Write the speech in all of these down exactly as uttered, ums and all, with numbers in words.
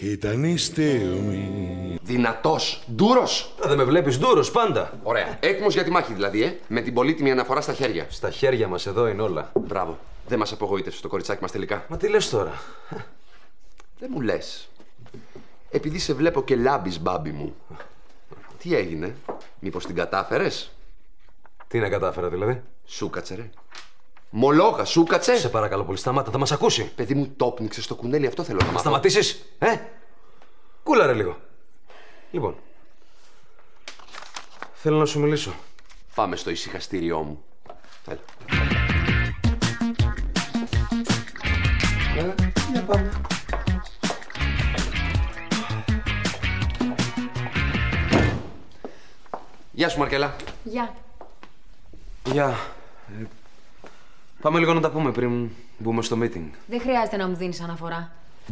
Ήταν η στιγμή. Δυνατός, ντούρος. Δεν με βλέπεις ντούρος πάντα. Ωραία. Έτοιμος για τη μάχη δηλαδή, ε. Με την πολύτιμη αναφορά στα χέρια. Στα χέρια μας εδώ είναι όλα. Μπράβο. Δεν μας απογοήτευσε το κοριτσάκι μας τελικά. Μα τι λες τώρα? Δεν μου λες. Επειδή σε βλέπω και λάμπεις, μπάμπι μου. Τι έγινε, μήπως την κατάφερες? Τι να κατάφερα δηλαδή? Σου κάτσε ρε. Μολόγα, σου κάτσε. Σε παρακαλώ πολύ, σταμάτα, θα μας ακούσει. Παιδί μου, τόπνιξε στο κουνέλι, αυτό θέλω να μάθω. Σταματήσεις, ε! Κούλαρε λίγο. Λοιπόν, θέλω να σου μιλήσω. Πάμε στο ησυχαστήριό μου. Έλα. Έλα, για πάμε. Γεια σου, Μαρκέλα. Γεια. Γεια. Ε, πάμε λίγο να τα πούμε πριν μπούμε στο meeting. Δεν χρειάζεται να μου δίνεις αναφορά.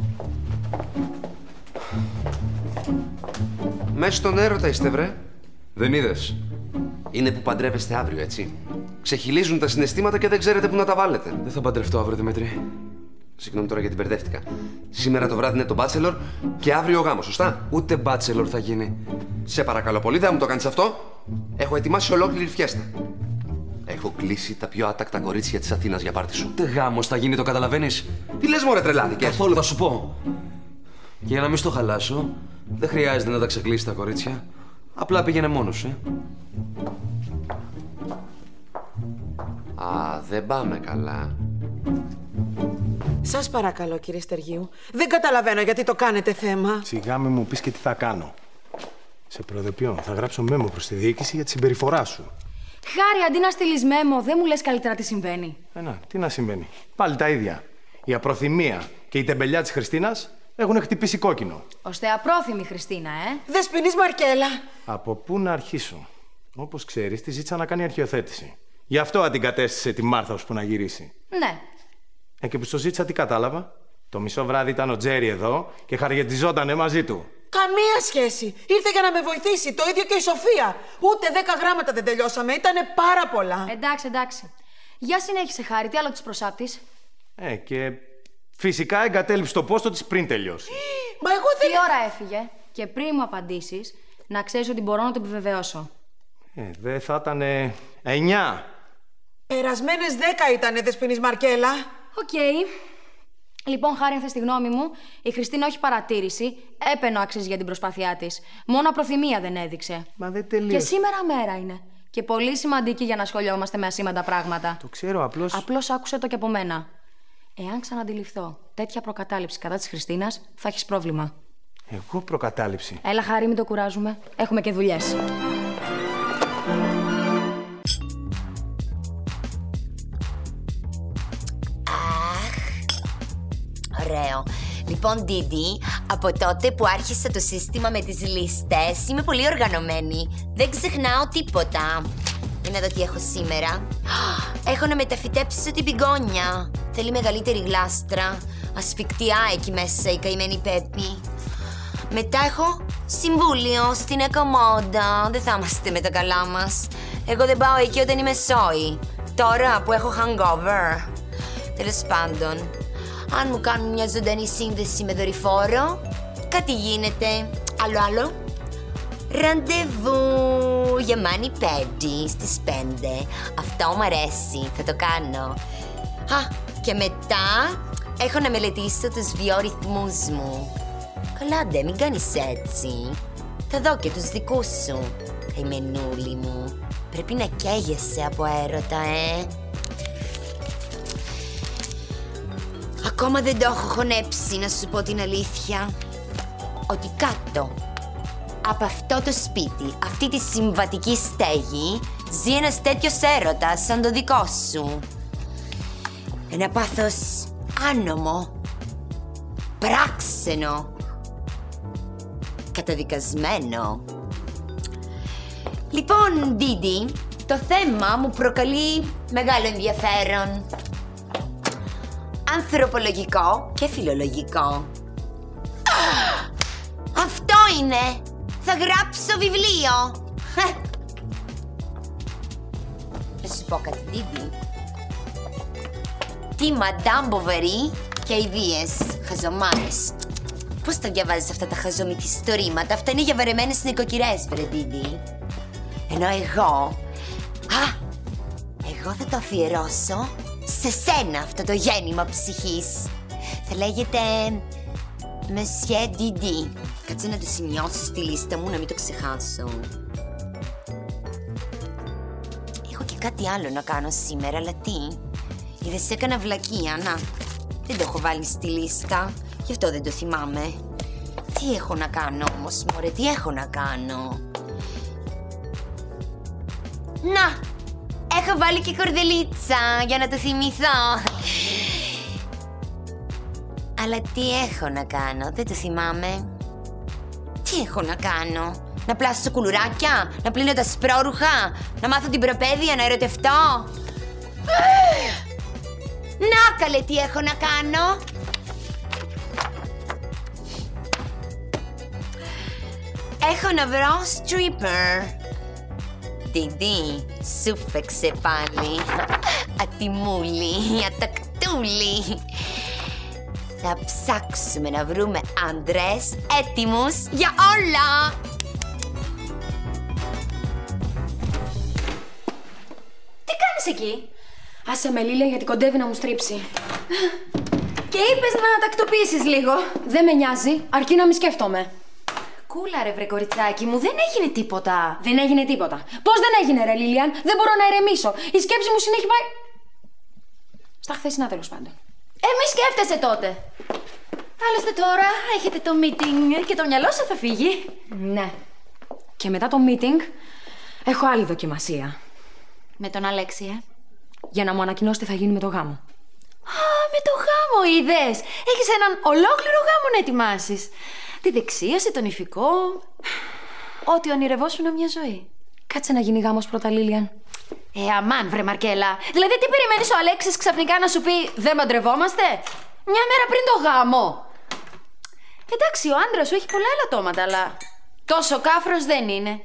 Μέσα στον έρωτα είστε, βρε. Δεν είδες? Είναι που παντρεύεστε αύριο, έτσι. Ξεχυλίζουν τα συναισθήματα και δεν ξέρετε πού να τα βάλετε. Δεν θα παντρευτώ αύριο, Δημήτρη. Συγγνώμη τώρα γιατί μπερδεύτηκα. Σήμερα το βράδυ είναι το Bachelor και αύριο ο γάμος, σωστά? Ούτε bachelor θα γίνει. Σε παρακαλώ πολύ, δεν μου το κάνεις αυτό. Έχω ετοιμάσει ολόκληρη φιέστα. Έχω κλείσει τα πιο άτακτα κορίτσια της Αθήνας για πάρτι σου. Ούτε γάμος θα γίνει, το καταλαβαίνεις? Τι λες, μωρέ, τρελάθηκες? Καθόλου, θα σου πω. Και για να μην στο χαλάσω, δεν χρειάζεται να τα ξεκλείσει τα κορίτσια. Απλά πήγαινε μόνος, ε. Α, δεν πάμε καλά. Σας παρακαλώ, κύριε Στεργίου. Δεν καταλαβαίνω γιατί το κάνετε θέμα. Σιγά μη μου πεις και τι θα κάνω. Σε προειδοποιώ, θα γράψω μέμο προς τη διοίκηση για τη συμπεριφορά σου. Χάρη, αντί να στείλεις μέμο, δεν μου λες καλύτερα τι συμβαίνει? Ε, να, τι να συμβαίνει. Πάλι τα ίδια. Η απροθυμία και η τεμπελιά της Χριστίνας έχουν χτυπήσει κόκκινο. Ώστε απρόθυμη Χριστίνα, ε. Δεσποινής Μαρκέλα. Από πού να αρχίσω? Όπως ξέρεις, τη ζήτησα να κάνει αρχιοθέτηση. Γι' αυτό αντικατέστησε τη Μάρθα ώσπου να γυρίσει. Ναι. Ε, και που στο ζήτησα, τι κατάλαβα? Το μισό βράδυ ήταν ο Τζέρι εδώ και χαριετιζότανε μαζί του. Καμία σχέση. Ήρθε για να με βοηθήσει. Το ίδιο και η Σοφία. Ούτε δέκα γράμματα δεν τελειώσαμε. Ήτανε πάρα πολλά. Εντάξει, εντάξει. Για συνέχισε, Χάρη, τι άλλο της προσάπτεις? Ε, και φυσικά εγκατέλειψε το πόστο της πριν τελειώσει. Μα εγώ δεν... Τι ώρα έφυγε? Και πριν μου απαντήσεις, να ξέρεις ότι μπορώ να το επιβεβαιώσω. Ε, δεν θα ήταν εννιά. Περασμένες δέκα ήτανε, Δεσποινής Μαρκέλα. Οκ. Okay. Λοιπόν, Χάρη, αν θες τη γνώμη μου, η Χριστίνα όχι παρατήρηση, έπαινο άξιζε για την προσπάθειά της. Μόνο απροθυμία δεν έδειξε. Μα δεν τελείωσε. Και σήμερα μέρα είναι. Και πολύ σημαντική για να ασχολιόμαστε με ασήμαντα πράγματα. Το ξέρω, απλώς. Απλώς άκουσε το και από μένα. Εάν ξαναντιληφθώ τέτοια προκατάληψη κατά της Χριστίνας, θα έχεις πρόβλημα. Εγώ προκατάληψη? Έλα, Χάρη, μην το κουράζουμε. Έχουμε και δουλειές. Ωραίο. Λοιπόν, Ντίντι, από τότε που άρχισα το σύστημα με τις λίστες, είμαι πολύ οργανωμένη. Δεν ξεχνάω τίποτα. Για να δω τι έχω σήμερα. Έχω να μεταφυτέψω την πιγκόνια. Θέλει μεγαλύτερη γλάστρα. Ασφικτιά εκεί μέσα η καημένη Πέπη. Μετά έχω συμβούλιο στην Εκομόντα. Δεν θα είμαστε με τα καλά μας. Εγώ δεν πάω εκεί όταν είμαι σόη. Τώρα που έχω hangover. Τέλος πάντων, αν μου κάνουν μια ζωντανή σύνδεση με δορυφόρο, κάτι γίνεται. Άλλο άλλο. Ραντεβού για μάνι πέντε στις πέντε. Αυτό μου αρέσει, θα το κάνω. Α, και μετά έχω να μελετήσω τους βιορυθμούς μου. Καλά ντε, μην κάνεις έτσι. Θα δω και τους δικούς σου. Καημενούλη μου, πρέπει να καίγεσαι από έρωτα, ε. Ακόμα δεν το έχω χωνέψει, να σου πω την αλήθεια. Ότι κάτω από αυτό το σπίτι, αυτή τη συμβατική στέγη, ζει ένας τέτοιος έρωτας σαν το δικό σου. Ένα πάθος άνομο, πράξενο, καταδικασμένο. Λοιπόν, Ντίντι, το θέμα μου προκαλεί μεγάλο ενδιαφέρον. Ανθρωπολογικό και φιλολογικό. Αυτό είναι! Θα γράψω βιβλίο! Να σου πω κάτι, Ντίντι. Τι Μαντάμ Μποβαρί και ιδίες χαζομάρες. Πώς τα διαβάζεις αυτά τα χαζομυθιστορήματα? Αυτά είναι για βαρεμένες νοικοκυρές, βρε Ντίντι. Ενώ εγώ... Α, εγώ θα το αφιερώσω σε σένα αυτό το γέννημα ψυχής. Θα λέγεται... Monsieur Didi. Κάτσε να το σημειώσω στη λίστα μου, να μην το ξεχάσω. Έχω και κάτι άλλο να κάνω σήμερα, αλλά τι? Είδες, έκανα βλακεία, να. Δεν το έχω βάλει στη λίστα, γι' αυτό δεν το θυμάμαι. Τι έχω να κάνω όμως, μωρέ, τι έχω να κάνω? Να! Έχω βάλει και κορδελίτσα για να το θυμηθώ. Αλλά τι έχω να κάνω, δεν το θυμάμαι. Τι έχω να κάνω? Να πλάσω κουλουράκια, να πλύνω τα σπρόρουχα, να μάθω την προπαίδεια, να ερωτευτώ. Να καλέ, τι έχω να κάνω? Έχω να βρω stripper. Ντίντι, σου φέξε πάλι. Ατιμούλη, ατακτούλη. Θα ψάξουμε να βρούμε άντρες έτοιμους για όλα. Τι κάνεις εκεί? Άσε με, Λίλια, γιατί κοντεύει να μου στρίψει. Και είπες να τακτοποιήσεις λίγο. Δεν με νοιάζει, αρκεί να μη σκέφτομαι. Κούλα ρε βρε κοριτσάκι μου, δεν έγινε τίποτα. Δεν έγινε τίποτα. Πώς δεν έγινε ρε Λίλιαν? Δεν μπορώ να ηρεμήσω. Η σκέψη μου συνέχει πάει... Στα χθεσινά τέλος πάντων. Ε, μη σκέφτεσαι τότε. Άλλωστε τώρα έχετε το meeting και το μυαλό σου θα φύγει. Ναι. Και μετά το meeting έχω άλλη δοκιμασία. Με τον Αλέξη, ε. Για να μου ανακοινώσει τι θα γίνει με το γάμο. Α, με το γάμο είδες. Έχεις έναν ολόκληρο γάμο να ετοιμάσεις. Τη δεξίωση, τον ηφικό. Ό,τι ονειρευόσουν μια ζωή. Κάτσε να γίνει γάμος πρώτα, Λίλιαν. Ε, αμάν, βρε Μαρκέλα. Δηλαδή, τι περιμένεις ο Αλέξης ξαφνικά να σου πει δεν παντρευόμαστε? Μια μέρα πριν το γάμο. Εντάξει, ο άντρας σου έχει πολλά ελαττώματα, αλλά τόσο κάφρος δεν είναι.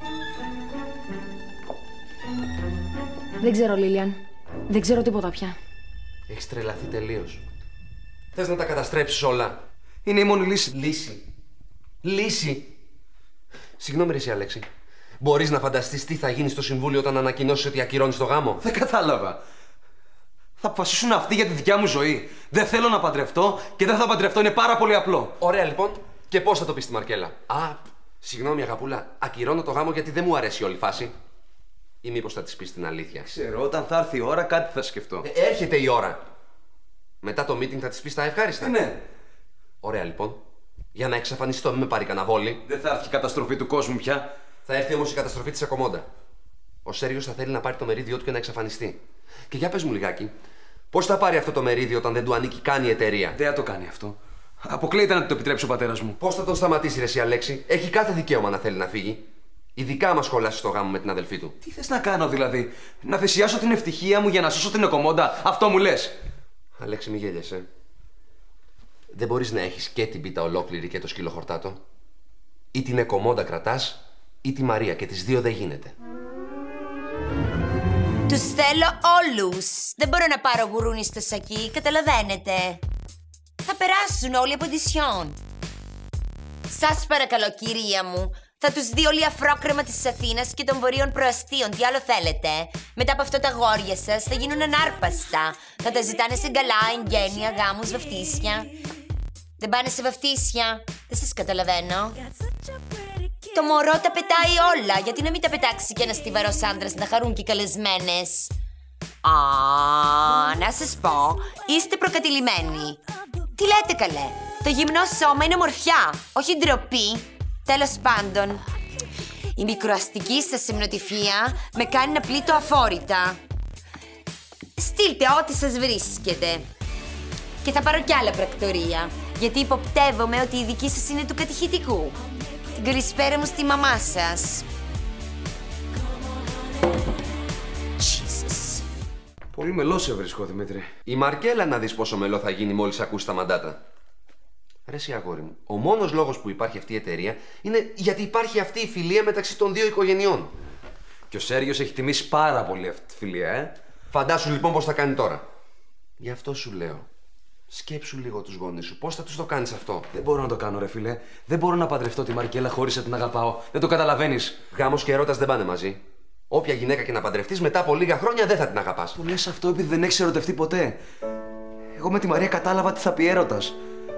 Δεν ξέρω, Λίλιαν. Δεν ξέρω τίποτα πια. Έχεις τρελαθεί τελείως. Θες να τα καταστρέψεις όλα? Είναι η μόνη λύση. Λύση. Λύση. Συγγνώμη, ρε εσύ, Αλέξη. Μπορείς να φανταστείς τι θα γίνει στο συμβούλιο όταν ανακοινώσεις ότι ακυρώνεις το γάμο? Δεν κατάλαβα. Θα αποφασίσουν αυτοί για τη δικιά μου ζωή. Δεν θέλω να παντρευτώ και δεν θα παντρευτώ. Είναι πάρα πολύ απλό. Ωραία, λοιπόν. Και πώς θα το πεις στη Μαρκέλα? Α, συγγνώμη, αγαπούλα. Ακυρώνω το γάμο γιατί δεν μου αρέσει η όλη φάση. Ή μήπως θα της πεις την αλήθεια? Ξέρω, όταν θα έρθει η ώρα κάτι θα σκεφτώ. Ε, έρχεται η ώρα. Μετά το meeting θα της πεις τα ευχάριστα. Ε, ναι. Ωραία, λοιπόν. Για να εξαφανιστώ, μην με πάρει κανένα βόλι. Δεν θα έρθει η καταστροφή του κόσμου πια. Θα έρθει όμως η καταστροφή της Ακομόντα. Ο Σέργιος θα θέλει να πάρει το μερίδιο του και να εξαφανιστεί. Και για πες μου λιγάκι, πώς θα πάρει αυτό το μερίδιο όταν δεν του ανήκει καν η εταιρεία? Δεν θα το κάνει αυτό. Αποκλείεται να το επιτρέψει ο πατέρας μου. Πώς θα τον σταματήσει, ρε εσύ, Αλέξη? Έχει κάθε δικαίωμα να θέλει να φύγει. Ειδικά άμα σχολάσει το γάμο με την αδελφή του. Τι θες να κάνω δηλαδή? Να θυσιάσω την ευτυχία μου για να σώσω την Ακομόντα? Αυτό μου λες? Αλέξη, μη γέλιεσαι. Δεν μπορείς να έχεις και την πίτα ολόκληρη και το σκύλο χορτάτο. Ή την Ακομόντα κρατάς, ή τη Μαρία, και τις δύο δεν γίνεται. Τους θέλω όλους. Δεν μπορώ να πάρω γουρούνι στο σακί, καταλαβαίνετε. Θα περάσουν όλοι από τη Σιόν. Σας παρακαλώ, κυρία μου. Θα τους δει όλοι αφρόκρεμα της Αθήνας και των βορείων προαστίων. Τι άλλο θέλετε? Μετά από αυτό τα γόρια σας θα γίνουν ανάρπαστα. Θα τα ζητάνε σε γκαλά, εγγένεια, γάμους, βαφτίσια. Δεν πάνε σε βαφτίσια. Δεν σας καταλαβαίνω. Το μωρό τα πετάει όλα. Γιατί να μην τα πετάξει κι ένας στιβαρός άντρας να χαρούν και οι καλεσμένες? Α, να σας πω, είστε προκατηλημένοι. Τι λέτε καλέ? Το γυμνό σώμα είναι ομορφιά, όχι ντροπή. Τέλος πάντων, η μικροαστική σας σεμνοτυφία με κάνει να πλήττω αφόρητα. Στείλτε ό,τι σας βρίσκεται. Και θα πάρω κι άλλα πρακτορία, γιατί υποπτεύομαι ότι η δική σας είναι του κατηχητικού. Την καλησπέρα μου στη μαμά σας. Jesus. Πολύ μελό σε βρίσκω, Δημήτρη. Η Μαρκέλα να δεις πόσο μελό θα γίνει μόλις ακούσει τα μαντάτα. Ρε εσύ, αγόρι μου, ο μόνος λόγος που υπάρχει αυτή η εταιρεία είναι γιατί υπάρχει αυτή η φιλία μεταξύ των δύο οικογενειών. Και ο Σέργιος έχει τιμήσει πάρα πολύ αυτή τη φιλία, ε. Φαντάσου λοιπόν πώς θα κάνει τώρα. Γι' αυτό σου λέω. Σκέψου λίγο τους γονείς σου. Πώς θα τους το κάνεις αυτό? Δεν μπορώ να το κάνω, ρε φίλε. Δεν μπορώ να παντρευτώ τη Μαρκέλα χωρίς να την αγαπάω. Δεν το καταλαβαίνεις. Γάμος και ερώτας δεν πάνε μαζί. Όποια γυναίκα και να παντρευτείς, μετά από λίγα χρόνια δεν θα την αγαπάς. Το λες αυτό επειδή δεν έχεις ερωτευτεί ποτέ. Εγώ με τη Μαρία κατάλαβα τι θα πει έρωτας.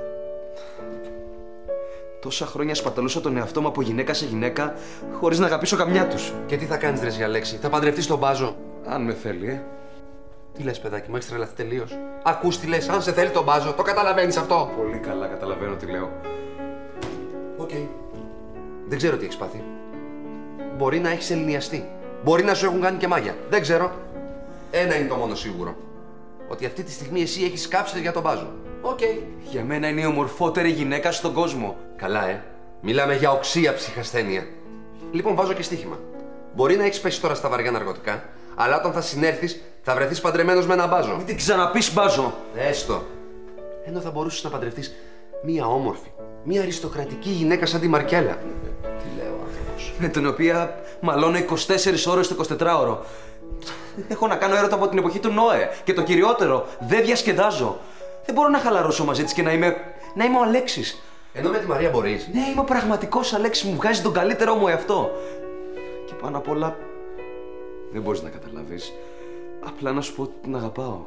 Τόσα χρόνια σπαταλούσα τον εαυτό μου από γυναίκα σε γυναίκα, χωρίς να αγαπήσω καμιά τους. Και τι θα κάνεις, ρε Αλέξη, θα παντρευτείς τον Μπάζο? Αν με θέλει, ε. Τι λες, παιδάκι μου, έχεις τρελαθεί τελείως? Ακούς τι λες, αν σε θέλει τον Μπάζο, το καταλαβαίνεις αυτό? Πολύ καλά καταλαβαίνω τι λέω. Οκ. Okay. Δεν ξέρω τι έχεις πάθει. Μπορεί να έχεις ελληνιαστεί. Μπορεί να σου έχουν κάνει και μάγια. Δεν ξέρω. Ένα είναι το μόνο σίγουρο. Ότι αυτή τη στιγμή εσύ έχεις κάψει για τον Μπάζο. Οκ. Okay. Για μένα είναι η ομορφότερη γυναίκα στον κόσμο. Καλά, ε. Μιλάμε για οξία ψυχασθένεια. Λοιπόν, βάζω και στοίχημα. Μπορεί να έχεις πέσει τώρα στα βαριά ναρκωτικά, αλλά όταν θα συνέρθεις, θα βρεθείς παντρεμένος με έναν Μπάζο. Μην την ξαναπείς Μπάζο. Έστω. Ενώ θα μπορούσες να παντρευτείς μία όμορφη, μία αριστοκρατική γυναίκα σαν τη Μαρκέλα. Τι λέω, άνθρωπος. Με την οποία μαλώνω είκοσι τέσσερις ώρες το εικοσιτετράωρο. Έχω να κάνω έρωτα από την εποχή του Νόε. Και το κυριότερο, δεν διασκεδάζω. Δεν μπορώ να χαλαρώσω μαζί της και να είμαι. να είμαι ο Αλέξης. Ενώ με τη Μαρία μπορείς. Ναι, είμαι ο πραγματικός Αλέξης, μου βγάζει τον καλύτερό μου εαυτό. Και πάνω απ' όλα. Δεν μπορείς να καταλάβεις. Απλά να σου πω ότι την αγαπάω.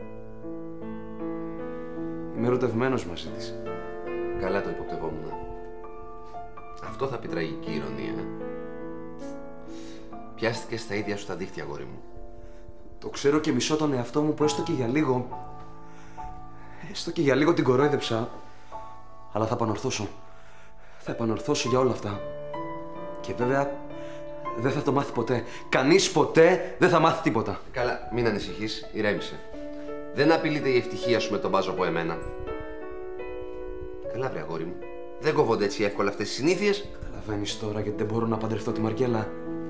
Είμαι ερωτευμένος μαζί της. Καλά το υποπτευόμουν. Αυτό θα πει τραγική ηρωνία. Ε? Πιάστηκε στα ίδια σου τα δίχτυα, αγόρι μου. Το ξέρω και μισώ τον εαυτό μου που έστω και για λίγο. Έστω και για λίγο την κορόιδεψα. Αλλά θα επανορθώσω. Θα επανορθώσω για όλα αυτά. Και βέβαια δεν θα το μάθει ποτέ. Κανείς ποτέ δεν θα μάθει τίποτα. Καλά, μην ανησυχείς, ηρέμησε. Δεν απειλείται η ευτυχία σου με τον Μπάζο από εμένα. Καλά, βρε αγόρι μου. Δεν κόβονται έτσι εύκολα αυτές οι συνήθειες. Καταλαβαίνεις τώρα γιατί δεν μπορώ να παντρευτώ τη Μαρκέλα.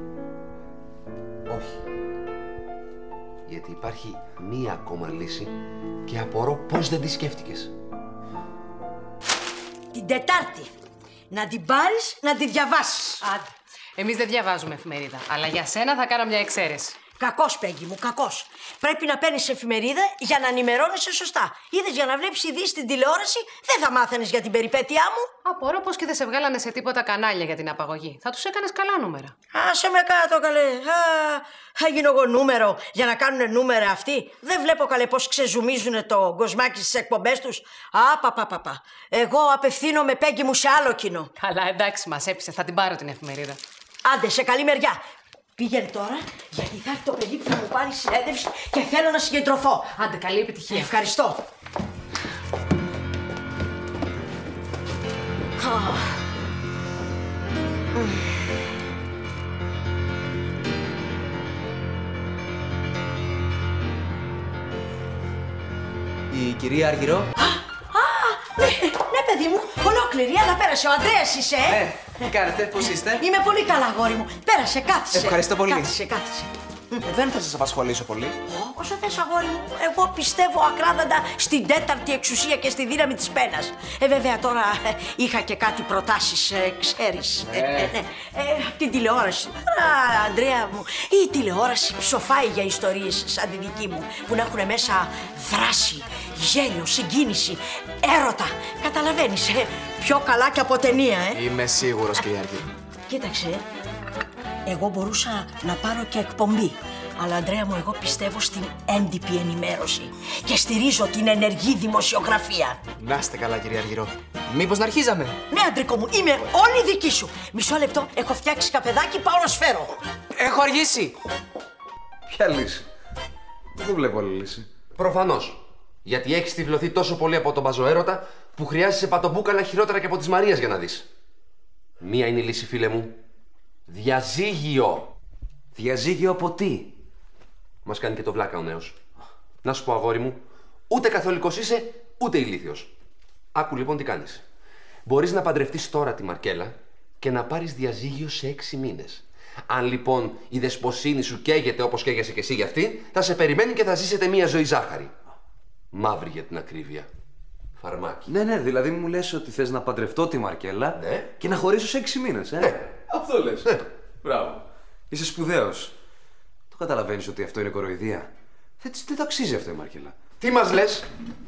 Όχι. Γιατί υπάρχει μία ακόμα λύση και απορώ πώς δεν τη σκέφτηκες. Την Τετάρτη. Να την πάρεις, να τη διαβάσεις. Άντε. Εμείς δεν διαβάζουμε εφημερίδα, αλλά για σένα θα κάνω μια εξαίρεση. Κακός, Πέγγι μου, κακός. Πρέπει να παίρνεις εφημερίδα για να ενημερώνεσαι σωστά. Είδες, για να βλέπεις ειδήσεις στην τηλεόραση, δεν θα μάθαινες για την περιπέτειά μου. Απορώ πως και δεν σε βγάλανε σε τίποτα κανάλια για την απαγωγή. Θα τους έκανες καλά νούμερα. Άσε με κάτω, καλέ. Α, θα γίνω εγώ νούμερο για να κάνουν νούμερα αυτοί. Δεν βλέπω, καλέ, πως ξεζουμίζουν το κοσμάκι στις εκπομπές τους. Α, πα, πα, πα, πα. Εγώ απευθύνομαι, Πέγγι μου, σε άλλο κοινό. Καλά, εντάξει, μας έπεισες. Θα την πάρω την εφημερίδα. Άντε, σε καλή μεριά. Πήγαινε τώρα, γιατί θα έρθει το παιδί που θα μου πάρει συνέντευξη και θέλω να συγκεντρωθώ. Άντε, καλή επιτυχία. Ευχαριστώ. Η κυρία Αργυρό. Α, ναι, ναι, παιδί μου, ολόκληρη, αλλά πέρασε. Ο Ανδρέας είσαι, ε. Ναι, τι κάνετε, πώς είστε? Είμαι πολύ καλά, αγόρι μου. Πέρασε, κάθισε. Ευχαριστώ πολύ. Κάθισε, κάθισε. Ε, δεν θα σας απασχολήσω πολύ. Όσο θες, αγόρι μου. Εγώ πιστεύω ακράδαντα στην τέταρτη εξουσία και στη δύναμη της πένας. Ε, βέβαια τώρα ε, είχα και κάτι προτάσεις, ε, ξέρεις. Ε. Ε, ε, ναι. ε, απ' την τηλεόραση. Τώρα, Αντρέα μου, η τηλεόραση ψοφάει για ιστορίες σαν τη δική μου, που να έχουν μέσα δράση, γέλιο, συγκίνηση, έρωτα. Καταλαβαίνεις, ε, πιο καλά και από ταινία, ε. Είμαι σίγουρος, κυρία Αργυρό. Κοίταξε, εγώ μπορούσα να πάρω και εκπομπή. Αλλά, Αντρέα μου, εγώ πιστεύω στην έντυπη ενημέρωση και στηρίζω την ενεργή δημοσιογραφία. Να είστε καλά, κυρία Αργυρό. Μήπως να αρχίζαμε? Ναι, Αντρικό μου, είμαι όλη δική σου. Μισό λεπτό, έχω φτιάξει καπεδάκι, πάω να σφαίρω. Έχω αργήσει. Ποια λύση? Δεν βλέπω άλλη λύση. Προφανώς. Γιατί έχεις τυφλωθεί τόσο πολύ από τον Μπαζοέρωτα που χρειάζεσαι πατομπούκαλα χειρότερα και από της Μαρίας για να δεις. Μία είναι η λύση, φίλε μου. Διαζύγιο. Διαζύγιο από τι? Μας κάνει και το βλάκα ο νέος. Να σου πω, αγόρι μου, ούτε καθολικός είσαι, ούτε ηλίθιος. Άκου λοιπόν τι κάνεις. Μπορείς να παντρευτείς τώρα τη Μαρκέλα και να πάρεις διαζύγιο σε έξι μήνες. Αν λοιπόν η δεσποσίνη σου καίγεται όπως καίγεσαι και εσύ για αυτή, θα σε περιμένει και θα ζήσετε μία ζωή ζάχαρη. Μαύρη για την ακρίβεια. Φαρμάκι. Ναι, ναι, δηλαδή μου λες ότι θες να παντρευτώ τη Μαρκέλα, ναι, και να χωρίσω σε έξι μήνες, ε. Ναι. Αυτό λες. Ναι. Μπράβο. Είσαι σπουδαίος. Το καταλαβαίνεις ότι αυτό είναι κοροϊδία? Δεν, δεν το αξίζει αυτό η Μαρκέλα. Τι μας λες?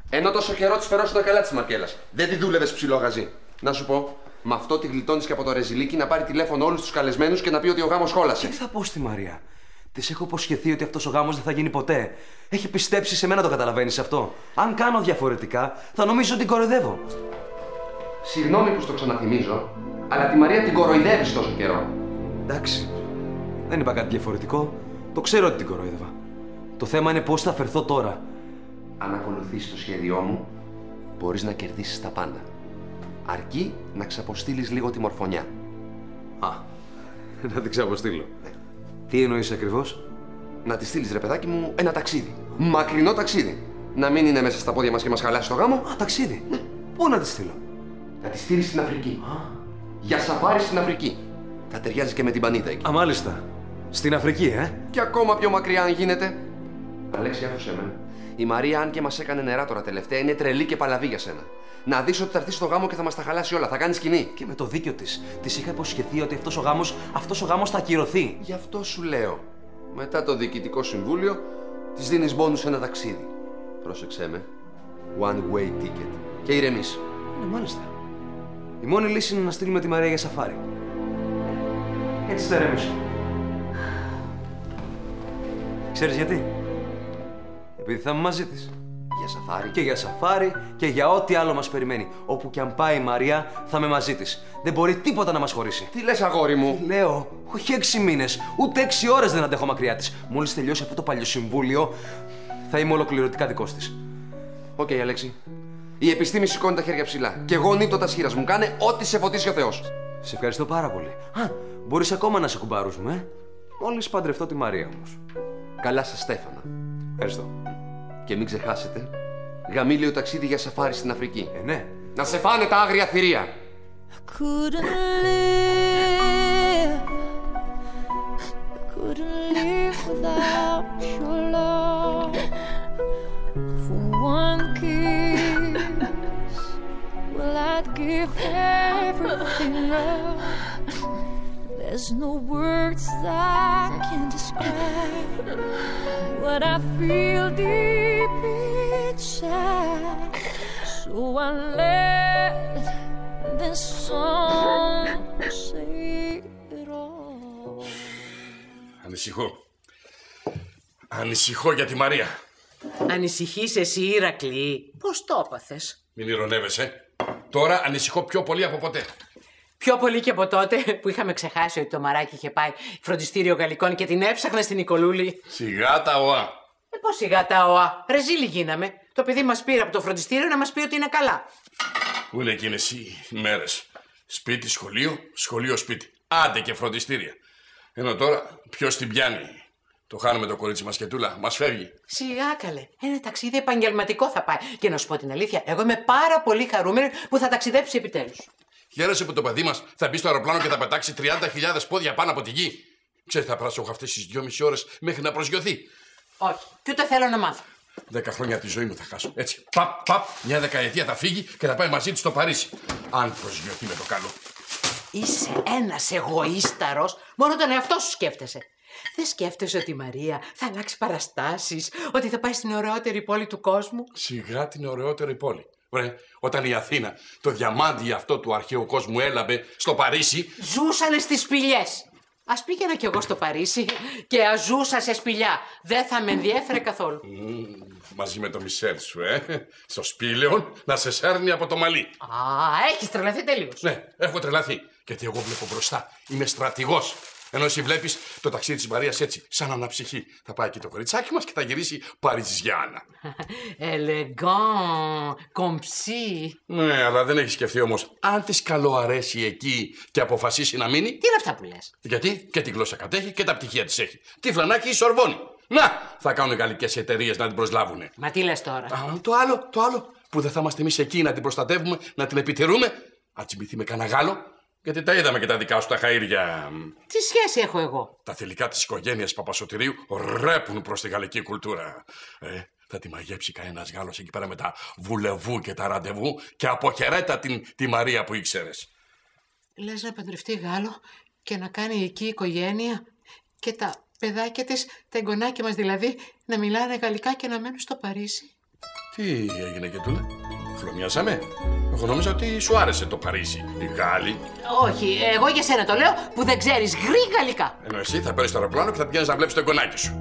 Ενώ τόσο καιρό τη φερόσουν τα καλά τη Μαρκέλα. Δεν τη δούλευε ψιλόγαζη. Να σου πω, με αυτό τη γλιτώνει και από το ρεζιλίκι να πάρει τηλέφωνο όλους τους καλεσμένους και να πει ότι ο γάμος χόλασε. Και τι θα πω στη Μαρία. Της έχω υποσχεθεί ότι αυτός ο γάμος δεν θα γίνει ποτέ. Έχει πιστέψει σε μένα, το καταλαβαίνεις αυτό. Αν κάνω διαφορετικά, θα νομίζω ότι την κοροϊδεύω. Συγγνώμη που στο ξαναθυμίζω, αλλά τη Μαρία την κοροϊδεύεις τόσο καιρό. Εντάξει. Δεν είπα κάτι διαφορετικό. Το ξέρω ότι την κοροϊδεύα. Το θέμα είναι πώς θα φερθώ τώρα. Αν ακολουθήσεις το σχέδιό μου, μπορείς να κερδίσεις τα πάντα. Αρκεί να ξαποστείλεις λίγο τη μορφωνιά. Α, να την ξαποστείλω. Ναι. Τι εννοείς ακριβώς? Να τη στείλεις, ρε παιδάκι μου, ένα ταξίδι. Μακρινό ταξίδι. Να μην είναι μέσα στα πόδια μας και μας χαλάσει το γάμο. Α, ταξίδι. Ναι. Πού να τη στείλω? Να τη στείλεις στην Αφρική. Α. Για σαφάρι στην Αφρική. Θα ταιριάζει και με την πανίδα εκεί. Α, μάλιστα. Στην Αφρική, ε. Και ακόμα πιο μακριά αν γίνεται. Αλέξη, άκουσέ με. Η Μαρία, αν και μας έκανε νερά τώρα τελευταία, είναι τρελή και παλαβή για σένα. Να δεις ότι θα έρθει στο γάμο και θα μας τα χαλάσει όλα. Θα κάνει σκηνή. Και με το δίκιο της. Της είχα υποσχεθεί ότι αυτός ο γάμος, αυτός ο γάμος θα ακυρωθεί. Γι' αυτό σου λέω. Μετά το διοικητικό συμβούλιο, της δίνεις μπόνους ένα ταξίδι. Πρόσεξέ με. One way ticket. Και ηρεμείς. Ναι, μάλιστα. Η μόνη λύση είναι να στείλουμε τη Μαρία για σαφάρι. Έτσι θα ηρεμήσω. Ξέρεις γιατί? Επειδή θα είμαι μαζί της. Για σαφάρι. Και για σαφάρι και για ό,τι άλλο μας περιμένει. Όπου και αν πάει η Μαρία, θα είμαι μαζί της. Δεν μπορεί τίποτα να μας χωρίσει. Τι λες, αγόρι μου? Τι λέω, όχι έξι μήνες, ούτε έξι ώρες δεν αντέχω μακριά της. Μόλις τελειώσει αυτό το παλιοσυμβούλιο, θα είμαι ολοκληρωτικά δικός της. Οκ, okay, Αλέξη. Η επιστήμη σηκώνει τα χέρια ψηλά. Και εγώ νύτω τα σχήρας μου. Κάνε ό,τι σε φωτίσει ο Θεός. Σε ευχαριστώ πάρα πολύ. Α, μπορείς ακόμα να σε κουμπάρουσουμε, ε? Μόλις παντρευτώ τη Μαρία όμως. Καλά σας, Στέφανα. Ευχαριστώ. Και μην ξεχάσετε, γαμήλιο ταξίδι για σαφάρι στην Αφρική. Ε, ναι. Να σε φάνε τα άγρια θηρία. There's no words that can describe what I feel deep inside. So I let this song say it all. Ανησυχώ. Ανησυχώ για τη Μαρία. Ανησυχείς εσύ, Ηρακλή? Πώς το έπαθες? Μην ηρωνεύεσαι. Τώρα ανησυχώ πιο πολύ από ποτέ. Πιο πολύ και από τότε που είχαμε ξεχάσει ότι το μαράκι είχε πάει φροντιστήριο γαλλικών και την έψαχνε στην Νικολούλη. Σιγά τα οά. Ε, πώς σιγά τα οά. Ρεζίλι γίναμε. Το παιδί μας πήρε από το φροντιστήριο να μας πει ότι είναι καλά. Πού είναι εκείνες οι μέρες? Σπίτι, σχολείο, σχολείο, σπίτι. Άντε και φροντιστήρια. Ενώ τώρα ποιος την πιάνει? Το χάνουμε το κορίτσι μας και τούλα. Μας φεύγει. Σιγά καλέ. Ένα ταξίδι επαγγελματικό θα πάει. Και να σου πω την αλήθεια, εγώ είμαι πάρα πολύ χαρούμενη που θα ταξιδέψει επιτέλους. Χαίρεσαι που το παιδί μας θα μπει στο αεροπλάνο και θα πετάξει τριάντα χιλιάδες πόδια πάνω από τη γη. Ξέρεις, θα περάσω εγώ αυτές τις δυόμιση ώρες μέχρι να προσγειωθεί. Όχι, και ούτε θέλω να μάθω. Δέκα χρόνια από τη ζωή μου θα χάσω. Έτσι. Παπ, παπ, μια δεκαετία θα φύγει και θα πάει μαζί της στο Παρίσι. Αν προσγειωθεί με το καλό. Είσαι ένας εγωίσταρος. Μόνο τον εαυτό σου σκέφτεσαι. Δεν σκέφτεσαι ότι η Μαρία θα αλλάξει παραστάσεις, ότι θα πάει στην ωραιότερη πόλη του κόσμου? Σιγά την ωραιότερη πόλη. Βρε, όταν η Αθήνα το διαμάντι αυτό του αρχαίου κόσμου έλαβε στο Παρίσι. Ζούσανε στις σπηλιές. Ας πήγαινα κι εγώ στο Παρίσι και ας ζούσα σε σπηλιά. Δεν θα με ενδιέφερε καθόλου. Mm, μαζί με το Μισελ σου, ε. Στο σπήλαιο να σε σέρνει από το μαλλί. Α, έχεις τρελαθεί τελείως. Ναι, έχω τρελαθεί. Γιατί εγώ βλέπω μπροστά. Είμαι στρατηγός. Ενώ εσύ βλέπεις το ταξίδι της Μαρίας έτσι, σαν αναψυχή. Θα πάει και το κοριτσάκι μας και θα γυρίσει Παριζιάνα. Ελεγκάν, κομψή. Ναι, αλλά δεν έχει σκεφτεί όμως, αν της καλοαρέσει εκεί και αποφασίσει να μείνει. Τι είναι αυτά που λες? Γιατί και τη γλώσσα κατέχει και τα πτυχία της έχει. Τι φλανάκι η Σορβόνη. Να, θα κάνουν γαλλικές εταιρείες να την προσλάβουνε. Μα τι λες τώρα? Α, το άλλο, το άλλο, που δεν θα είμαστε εμείς εκεί να την προστατεύουμε, να την επιτηρούμε. Αν τσιμπηθεί με κανένα Γάλλο. Γιατί τα είδαμε και τα δικά σου τα χαΐρια. Τι σχέση έχω εγώ? Τα θηλυκά της οικογένειας Παπασωτηρίου ρέπουν προς τη γαλλική κουλτούρα. Ε, θα τη μαγέψει κανένας Γάλλος εκεί πέρα με τα βουλεβού και τα ραντεβού και αποχαιρέτα την τη Μαρία που ήξερες. Λες να παντρευτεί Γάλλο και να κάνει εκεί οικογένεια και τα παιδάκια της, τα εγγονάκια μας δηλαδή, να μιλάνε γαλλικά και να μένουν στο Παρίσι? Τι έγινε και τούνα, φλωμιάσαμε. Εγώ νόμιζα ότι σου άρεσε το Παρίσι, οι Γάλλοι. Όχι, εγώ για σένα το λέω που δεν ξέρεις γρήγορα γαλλικά. Ενώ εσύ θα παίρνεις το αεροπλάνο και θα πηγαίνεις να βλέπεις το εγγονάκι σου.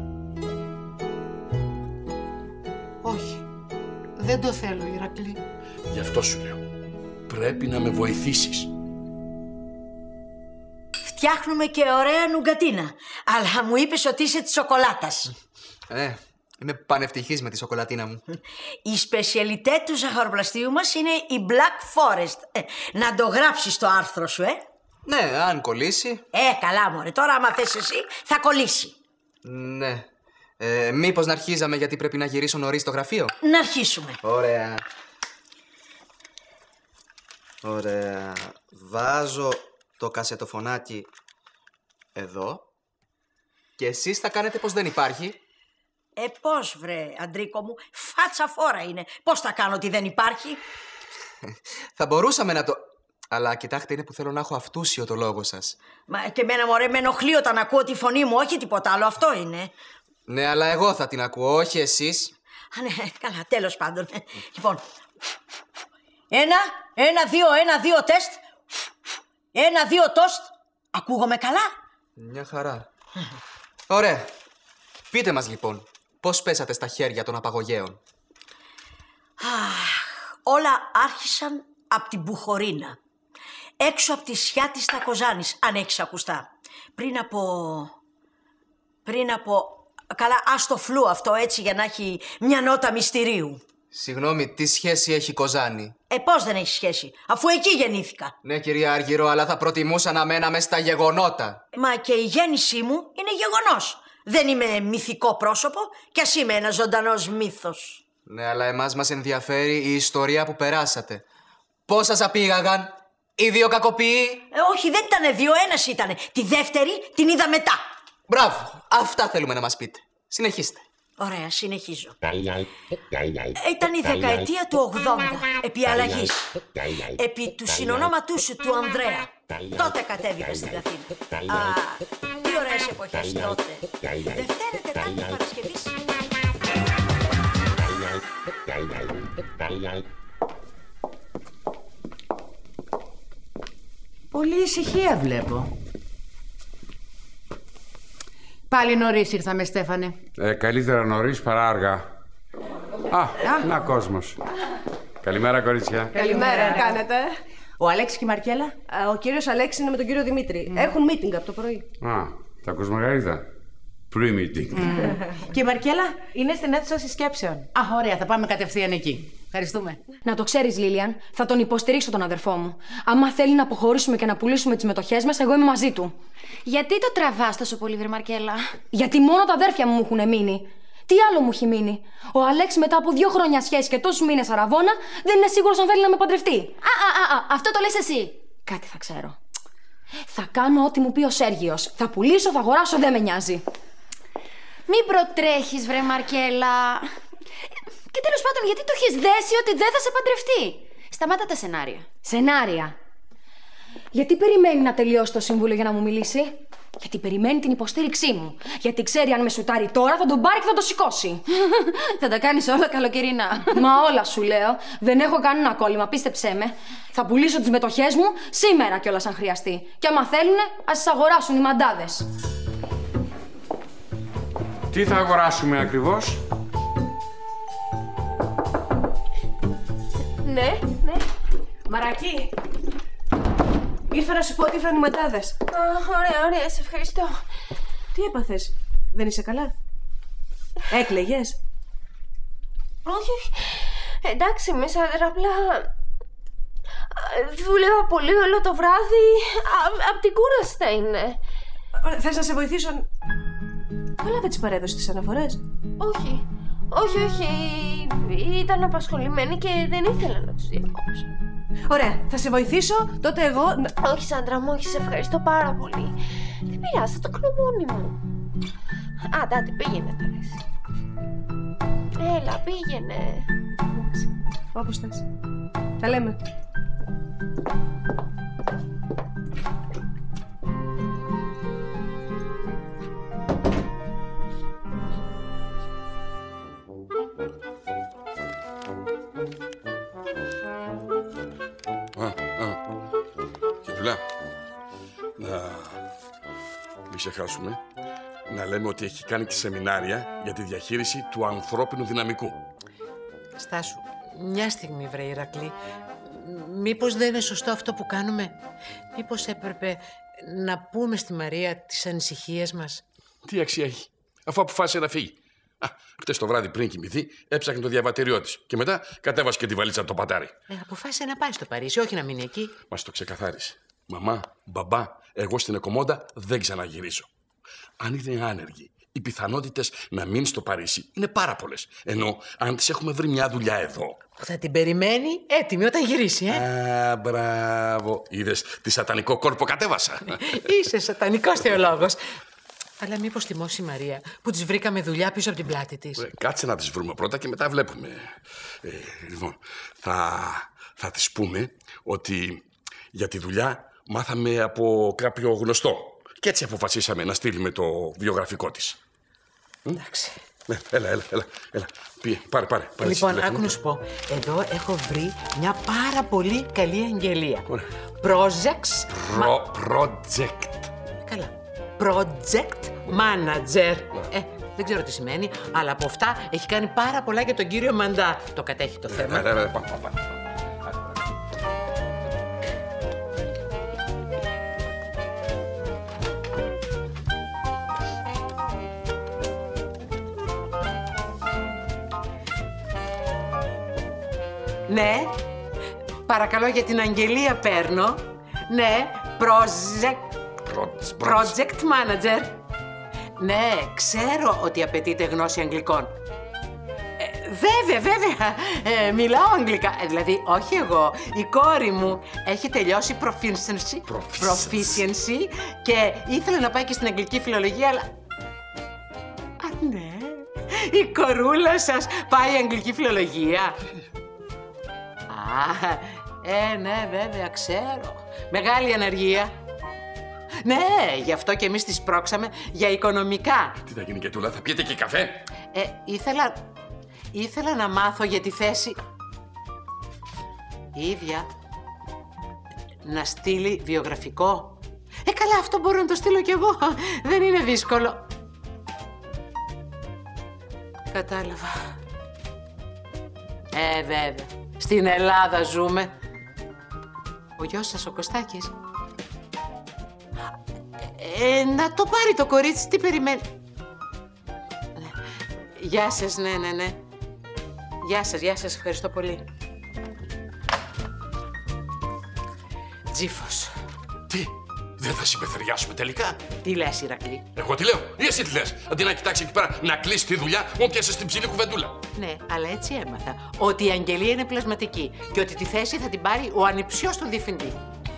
Όχι, δεν το θέλω, Ηρακλή. Γι' αυτό σου λέω. Πρέπει να με βοηθήσεις. Φτιάχνουμε και ωραία νουγκατίνα. Αλλά μου είπες ότι είσαι της σοκολάτας. Ε, είμαι πανευτυχής με τη σοκολατίνα μου. Η σπεσιαλιτέ του ζαχαροπλαστείου μας είναι η Black Forest. Ε, να το γράψεις στο άρθρο σου, ε. Ναι, αν κολλήσει. Ε, καλά μωρέ. Τώρα άμα θες εσύ, θα κολλήσει. Ναι. Ε, μήπως να αρχίζαμε γιατί πρέπει να γυρίσω νωρίς στο γραφείο. Να αρχίσουμε. Ωραία. Ωραία. Βάζω το κασετοφωνάκι εδώ. Και εσείς θα κάνετε πως δεν υπάρχει. Ε, πώς βρε, Αντρίκο μου, φάτσα φόρα είναι. Πώς θα κάνω ότι δεν υπάρχει. Θα μπορούσαμε να το... Αλλά κοιτάξτε, είναι που θέλω να έχω αυτούσιο το λόγο σας. Μα και εμένα μωρέ με ενοχλεί όταν ακούω τη φωνή μου, όχι τίποτα άλλο, αυτό είναι. Ναι, αλλά εγώ θα την ακούω, όχι εσείς. Α, ναι, καλά, τέλος πάντων. Λοιπόν, ένα, ένα, δύο, ένα, δύο τεστ. Ένα, δύο τόστ. Ακούγομαι καλά. Μια χαρά. Ωραία. Πείτε μας λοιπόν, πώς πέσατε στα χέρια των απαγωγέων. Αχ, όλα άρχισαν από την Μπουχορίνα. Έξω από τη Σιά της στα Κοζάνης, αν έχεις ακουστά. Πριν από... Πριν από... Καλά, ας το φλού αυτό έτσι για να έχει μια νότα μυστηρίου. Συγγνώμη, τι σχέση έχει Κοζάνη? Ε, πώς δεν έχει σχέση, αφού εκεί γεννήθηκα. Ναι, κυρία Άργυρο, αλλά θα προτιμούσα να μέναμε στα γεγονότα. Μα και η γέννησή μου είναι γεγονός. Δεν είμαι μυθικό πρόσωπο κι ας είμαι ένας ζωντανός μύθος. Ναι, αλλά εμάς μας ενδιαφέρει η ιστορία που περάσατε. Πώς σας απήγαγαν, οι δύο κακοποιοί? Ε, όχι, δεν ήτανε δύο, ένας ήτανε. Τη δεύτερη την είδα μετά. Μπράβο, αυτά θέλουμε να μας πείτε. Συνεχίστε. Ωραία, συνεχίζω. Ήταν η δεκαετία του ογδόντα, επί αλλαγής. Επί του συνονόματού σου του Ανδρέα. Τότε κατέβηκα στην Αθήνα. Α, τι ωραίες εποχές τότε. Δευτέρα, Τετάρτη, Παρασκευής. Πολύ ησυχία βλέπω. Πάλι νωρίς ήρθαμε, Στέφανε. Ε, καλύτερα νωρίς παρά αργά. Α, Α. να κόσμος. Καλημέρα, κορίτσια. Καλημέρα, τι κάνετε? Ο Αλέξης και η Μαρκέλα. Ο κύριος Αλέξης είναι με τον κύριο Δημήτρη. Mm. Έχουν meeting από το πρωί. Α, τα ακούς Μαργαρίτα? Pre-meeting. Mm. Και η Μαρκέλα? Είναι στην αίθουσα συσκέψεων. Α, ωραία, θα πάμε κατευθείαν εκεί. Ευχαριστούμε. Να το ξέρεις, Λίλιαν, θα τον υποστηρίξω τον αδερφό μου. Άμα θέλει να αποχωρήσουμε και να πουλήσουμε τις μετοχές μας, εγώ είμαι μαζί του. Γιατί το τραβάς τόσο πολύ, βρε Μαρκέλα? Γιατί μόνο τα αδέρφια μου μου έχουν μείνει. Τι άλλο μου έχει μείνει? Ο Αλέξ μετά από δύο χρόνια σχέση και τόσους μήνες αραβώνα, δεν είναι σίγουρος αν θέλει να με παντρευτεί. Α, α, α, αυτό το λες εσύ. Κάτι θα ξέρω. Θα κάνω ό,τι μου πει ο Σέργιος. Θα πουλήσω, θα αγοράσω, δεν με νοιάζει. Μην προτρέχεις, βρε Μαρκέλα. Και τέλος πάντων, γιατί το έχεις δέσει ότι δεν θα σε παντρευτεί? Σταμάτα τα σενάρια. Σενάρια. Γιατί περιμένει να τελειώσει το συμβούλιο για να μου μιλήσει? Γιατί περιμένει την υποστήριξή μου. Γιατί ξέρει αν με σουτάρει τώρα θα τον πάρει και θα το σηκώσει. Θα τα κάνεις όλα καλοκαιρινά. Μα όλα σου λέω. Δεν έχω κανένα κόλλημα, πίστεψέ με. Θα πουλήσω τις μετοχές μου σήμερα κιόλας αν χρειαστεί. Και άμα θέλουνε, ας τις αγοράσουν οι μαντάδες. Τι θα αγοράσουμε ακριβώς? Ναι, ναι. Μαράκι. Ήρθα να σου πω ότι ήρθαν οι μαντάδες. Ωραία, ωραία, σε ευχαριστώ. Τι έπαθες? Δεν είσαι καλά? Έκλαιγες? Όχι, όχι. Εντάξει, μέσα απλά... Δούλευα πολύ όλο το βράδυ. Απ' την κούραση θα είναι. Θες να σε βοηθήσω? Καλά δεν τις παρέδωσες τις αναφορές? Όχι, όχι, όχι. Ήταν απασχολημένη και δεν ήθελα να τους διακόψω. Ωραία, θα σε βοηθήσω, τότε εγώ... Όχι, Σάντρα μου, όχι, σε ευχαριστώ πάρα πολύ. Δεν πειράζει, θα το κάνω μόνη μου. Άντε, άντε, πήγαινε τώρα εσύ. Έλα, πήγαινε. Όπως θες. Τα λέμε. Μαρκούλα, να μην ξεχάσουμε να λέμε ότι έχει κάνει και σεμινάρια για τη διαχείριση του ανθρώπινου δυναμικού. Στάσου, μια στιγμή βρε Ηρακλή. Μήπως δεν είναι σωστό αυτό που κάνουμε? Μήπως έπρεπε να πούμε στη Μαρία τις ανησυχίες μας? Τι αξία έχει, αφού αποφάσισε να φύγει. Α, χτες το βράδυ πριν κοιμηθεί, έψαχνε το διαβατήριό της. Και μετά κατέβασε και τη βαλίτσα το πατάρι. Ε, αποφάσισε να πάει στο Παρίσι, όχι να μείνει εκεί. Μας το ξεκαθάρισε. Μαμά, μπαμπά, εγώ στην Εκομόντα δεν ξαναγυρίσω. Αν είναι άνεργη, οι πιθανότητες να μείνει στο Παρίσι είναι πάρα πολλές. Ενώ αν της έχουμε βρει μια δουλειά εδώ. Θα την περιμένει έτοιμη όταν γυρίσει, ε. Α, μπράβο. Είδες τι σατανικό κόρπο κατέβασα. Είσαι σατανικός θεολόγος. Αλλά μήπως θυμώσει η Μαρία που της βρήκαμε δουλειά πίσω από την πλάτη της? Ε, κάτσε να τις βρούμε πρώτα και μετά βλέπουμε. Ε, λοιπόν, θα, θα της πούμε ότι για τη δουλειά μάθαμε από κάποιο γνωστό. Και έτσι αποφασίσαμε να στείλουμε το βιογραφικό της. Εντάξει. Ε, έλα, έλα, έλα, έλα. Πήγε, πάρε, πάρε. πάρε Λοιπόν, άκου να σου πω. Εδώ έχω βρει μια πάρα πολύ καλή αγγελία. Projects... Προ, project. Καλά. Project Manager. Ε, δεν ξέρω τι σημαίνει, αλλά από αυτά έχει κάνει πάρα πολλά για τον κύριο Μαντά. Το κατέχει το θέμα. Ναι, ναι, ναι, πάμε, πάμε. Ναι, παρακαλώ για την αγγελία παίρνω. Ναι, project... project manager. Ναι, ξέρω ότι απαιτείται γνώση αγγλικών. Ε, βέβαια, βέβαια, ε, μιλάω αγγλικά. Ε, δηλαδή, όχι εγώ, η κόρη μου έχει τελειώσει proficiency, proficiency και ήθελε να πάει και στην αγγλική φιλολογία, αλλά... Α, ναι, η κορούλα σας πάει αγγλική φιλολογία. Α, ε, ναι, βέβαια, ξέρω. Μεγάλη αναργία. Ναι, γι' αυτό και εμείς τις πρόξαμε για οικονομικά. Τι θα γίνει και τούλα, θα πιείτε και καφέ? Ε, ήθελα... Ήθελα να μάθω για τη θέση... Η ίδια... Να στείλει βιογραφικό. Ε, καλά, αυτό μπορώ να το στείλω κι εγώ. Δεν είναι δύσκολο. Κατάλαβα. Ε, βέβαια. Στην Ελλάδα ζούμε. Ο γιος σας, ο Κωστάκης. Ε, να το πάρει το κορίτσι, τι περιμένει. Γεια σας, ναι, ναι, ναι. Γεια σας, γεια σας, ευχαριστώ πολύ. Τζίφος. Τι, δεν θα συμπεθεριάσουμε τελικά? Τι λες, Ηρακλή? Εγώ τι λέω, ή εσύ τι λες? Αντί να κοιτάξει εκεί πέρα να κλείσει τη δουλειά, μου πιάσε στην ψηλή κουβεντούλα. Ναι, αλλά έτσι έμαθα ότι η αγγελία είναι πλασματική και ότι τη θέση θα την πάρει ο ανιψιός του διευθυντή.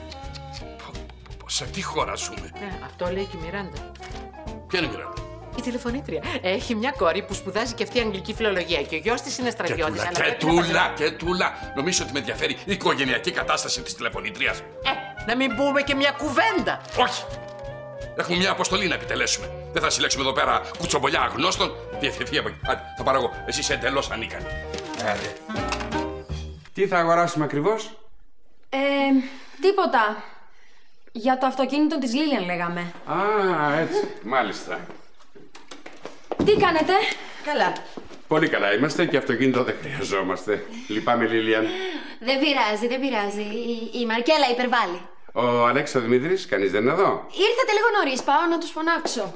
Σε τι χώρα ζούμε? Ναι, αυτό λέει και η Μιράντα. Ποια είναι η Μιράντα? Η τηλεφωνήτρια. Έχει μια κόρη που σπουδάζει και αυτή αγγλική φιλολογία και ο γιος της είναι στρατιώτης. Και αλλά τούλα, και τούλα. Νομίζω ότι με ενδιαφέρει η οικογενειακή κατάσταση της τηλεφωνήτριας. Ε, να μην πούμε και μια κουβέντα. Όχι. Έχουμε μια αποστολή να επιτελέσουμε. Δεν θα συλλέξουμε εδώ πέρα κουτσομπολιά αγνώστων. Διευθυνθεί από εκεί. Θα πάρω εγώ. Εσύ είσαι εντελώς ανίκανη. Τι θα αγοράσουμε ακριβώς? Ε, τίποτα. Για το αυτοκίνητο της Λίλιαν λέγαμε. Α, έτσι. Μάλιστα. Τι κάνετε? Καλά. Πολύ καλά είμαστε και αυτοκίνητο δεν χρειαζόμαστε. Λυπάμαι, Λίλιαν. Δεν πειράζει, δεν πειράζει. Η, η Μαρκέλα υπερβάλλει. Ο Αλέξης ο Δημήτρης, κανείς δεν είναι εδώ? Ήρθατε λίγο νωρίς, πάω να τους φωνάξω.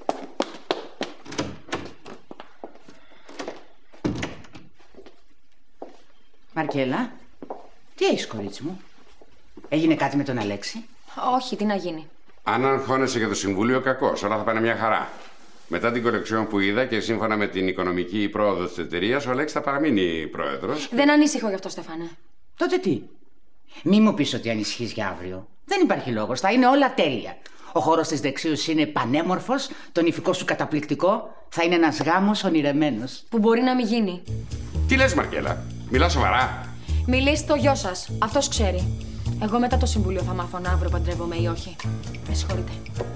Μαρκέλα, τι έχεις, κορίτσι μου? Έγινε κάτι με τον Αλέξη? Όχι, τι να γίνει. Αν αγχώνεσαι για το συμβούλιο, κακώς. Όλα θα πάνε μια χαρά. Μετά την κορεξιόν που είδα και σύμφωνα με την οικονομική πρόοδο της εταιρείας, ο Αλέξης θα παραμείνει πρόεδρος. Δεν ανήσυχο γι' αυτό, Στέφανε. Τότε τι? Μη μου πεις ότι ανησυχείς για αύριο. Δεν υπάρχει λόγος, θα είναι όλα τέλεια. Ο χώρος της δεξίου είναι πανέμορφος, το νηφικό σου καταπληκτικό, θα είναι ένας γάμος ονειρεμένος. Που μπορεί να μην γίνει. Τι λες, Μαρκέλα, μιλάς σοβαρά? Μιλήστε στο γιο σας, αυτός ξέρει. Εγώ μετά το συμβούλιο θα μάθω να αύριο παντρεύομαι ή όχι. Με συγχωρείτε.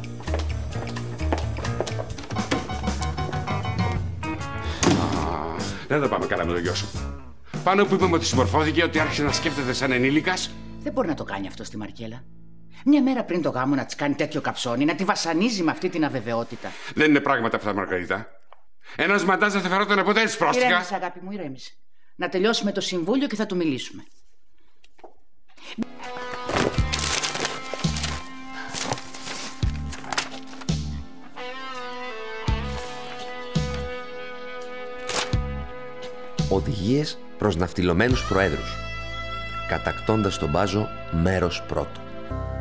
Δεν θα πάμε καλά με τον γιο σου. Πάνω που είπαμε ότι συμμορφώθηκε, ότι άρχισε να σκέφτεται σαν ενήλικας. Δεν μπορεί να το κάνει αυτό στη Μαρκέλα. Μια μέρα πριν το γάμο να της κάνει τέτοιο καψόνι, να τη βασανίζει με αυτή την αβεβαιότητα. Δεν είναι πράγματα αυτά, Μαργαρίτα. Ένας μαντάζ δεν θα φερόταν ποτέ έτσι πρόστιχα. Ηρέμησε, αγάπη μου, ηρέμησε. Να τελειώσουμε το συμβούλιο και θα του μιλήσουμε. Οδηγίες προς ναυτιλωμένους προέδρους. Κατακτώντας τον Μπάζο μέρος πρώτο.